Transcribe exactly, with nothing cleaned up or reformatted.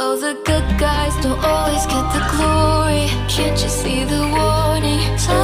Well, the good guys don't always get the glory. Can't you see the warning?